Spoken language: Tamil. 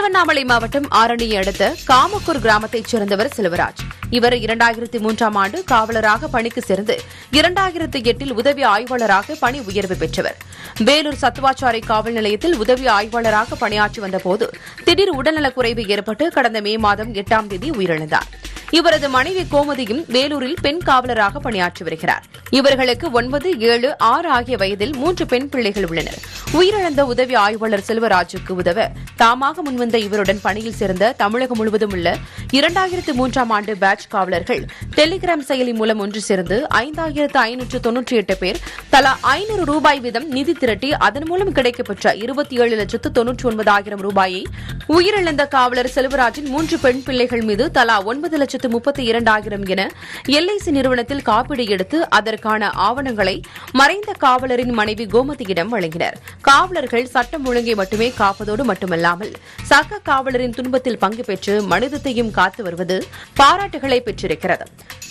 திருவண்ணாமலை மாவட்டம் ஆரணியை அடுத்த காமக்கூர் கிராமத்தைச் சேர்ந்தவர் செல்வராஜ். இவர் 2003ஆம் ஆண்டு காவலராக பணிக்கு சேர்ந்து 2008இல் உதவி ஆய்வாளராக பணி உயர்வு பெற்றவர். வேலூர் சத்துவாச்சாரி காவல் நிலையத்தில் உதவி ஆய்வாளராக பணியாற்றி வந்தபோது திடீர் உடல்நலக்குறைவு ஏற்பட்டு கடந்த மே மாதம் 8ஆம் தேதி உயிரிழந்தார். இவரது மனைவி கோமதியும் வேலூரில் பெண் காவலராக பணியாற்றி வருகிறார். இவர்களுக்கு 9, 7, 6 ஆகிய வயதில் 3 பெண் பிள்ளைகள் உள்ளனர். உயிரிழந்த உதவி ஆய்வாளர் செல்வராஜுக்கு உதவ தாமாக முன்வந்த இவருடன் பணியில் சேர்ந்த தமிழகம் முழுவதும் உள்ள 2003ஆம் ஆண்டு பேட்ச் காவலர்கள் டெலிகிராம் செயலி மூலம் ஒன்று சேர்ந்து 5598 பேர் தலா ரூபாய் 500 வீதம் நிதி திரட்டி அதன் மூலம் கிடைக்கப்பெற்ற 27,99,000 ரூபாயை உயிரிழந்த காவலர் செல்வராஜின் 3 பெண் பிள்ளைகள் மீது தலா 9,32,000 என LIC நிறுவனத்தில் காப்பீடு எடுத்து அதற்கான ஆவணங்களை மறைந்த காவலரின் மனைவி கோமதியிடம் வழங்கினர். காவலர்கள் சட்டம் ஒழுங்கை மட்டுமே காப்பதோடு மட்டுமல்லாமல் சக காவலரின் துன்பத்தில் பங்கு பெற்று மனிதத்தையும் காத்து வருவது பாராட்டுகளை பெற்றிருக்கிறது.